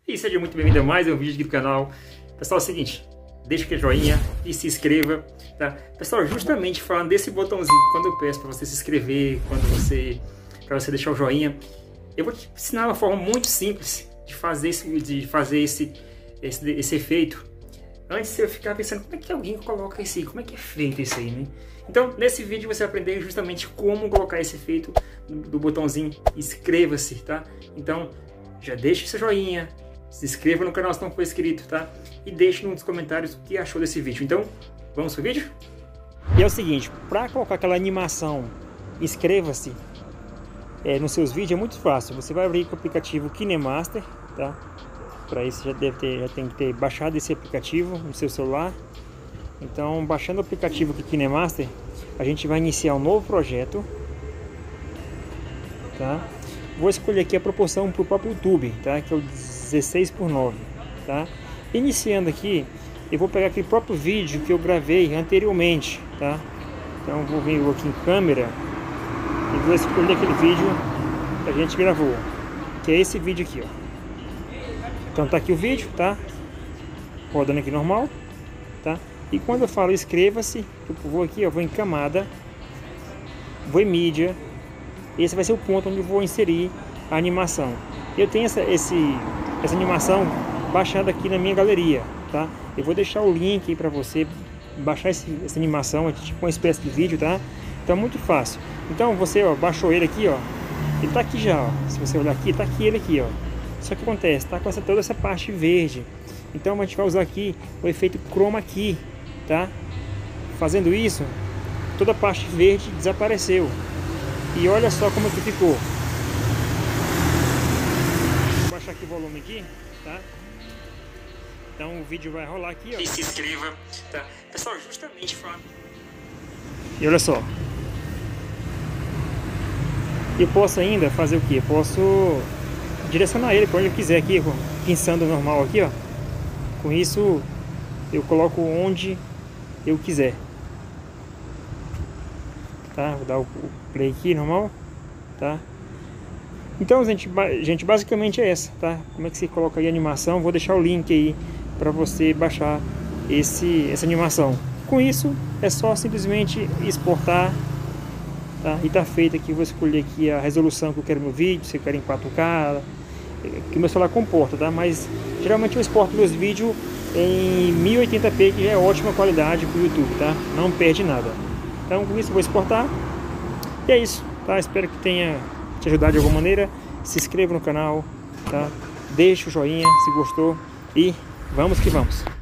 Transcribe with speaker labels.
Speaker 1: E seja muito bem-vindo a mais um vídeo aqui do canal. Pessoal, é o seguinte, deixa aquele joinha e se inscreva, tá? Pessoal, justamente falando desse botãozinho, quando eu peço para você se inscrever, para você deixar o joinha, eu vou te ensinar uma forma muito simples de fazer esse efeito. Antes eu ficava pensando, como é que alguém coloca esse, como é que é feito isso aí, né? Então, nesse vídeo você vai aprender justamente como colocar esse efeito do botãozinho inscreva-se, tá? Então, já deixe seu joinha, se inscreva no canal se não for inscrito, tá? E deixe nos comentários o que achou desse vídeo. Então, vamos pro vídeo? E é o seguinte, para colocar aquela animação inscreva-se nos seus vídeos é muito fácil. Você vai abrir com o aplicativo KineMaster, tá? Para isso já tem que ter baixado esse aplicativo no seu celular. Então, baixando o aplicativo aqui KineMaster, a gente vai iniciar um novo projeto, tá? Vou escolher aqui a proporção para o próprio YouTube, tá? Que é o 16:9, tá? Iniciando aqui, eu vou pegar aquele próprio vídeo que eu gravei anteriormente, tá? Então, vou vir aqui em câmera e vou escolher aquele vídeo que a gente gravou, que é esse vídeo aqui, ó. Então tá aqui o vídeo, tá? Rodando aqui normal, tá? E quando eu falo inscreva-se, eu vou aqui, ó, vou em camada, vou em mídia. Esse vai ser o ponto onde eu vou inserir a animação. Eu tenho essa animação baixada aqui na minha galeria, tá? Eu vou deixar o link aí para você baixar essa animação, é tipo uma espécie de vídeo, tá? Então é muito fácil. Então você, ó, baixou ele aqui, ó. Ele tá aqui já, ó. Se você olhar aqui, tá aqui ele aqui, ó. Só que acontece, tá com toda essa parte verde. Então a gente vai usar aqui o efeito chroma key, tá? Fazendo isso, toda a parte verde desapareceu. E olha só como que ficou. Vou baixar aqui o volume aqui, tá? Então o vídeo vai rolar aqui, ó. E se inscreva, tá? Pessoal, justamente falando. E olha só. Eu posso ainda fazer o que? Eu posso direcionar ele para onde eu quiser aqui, pinçando normal aqui, ó. Com isso eu coloco onde eu quiser, tá? Vou dar o play aqui normal, tá? Então, gente, basicamente é essa, tá? Como é que você coloca aí a animação? Vou deixar o link aí para você baixar essa animação. Com isso é só simplesmente exportar, tá? E tá feito aqui. Vou escolher aqui a resolução que eu quero no vídeo, se eu quero em 4K, que o meu celular comporta, tá? Mas geralmente eu exporto meus vídeos em 1080p, que já é ótima qualidade para o YouTube, tá? Não perde nada. Então com isso eu vou exportar. E é isso, tá? Espero que tenha te ajudado de alguma maneira. Se inscreva no canal, tá? Deixa o joinha se gostou e vamos que vamos.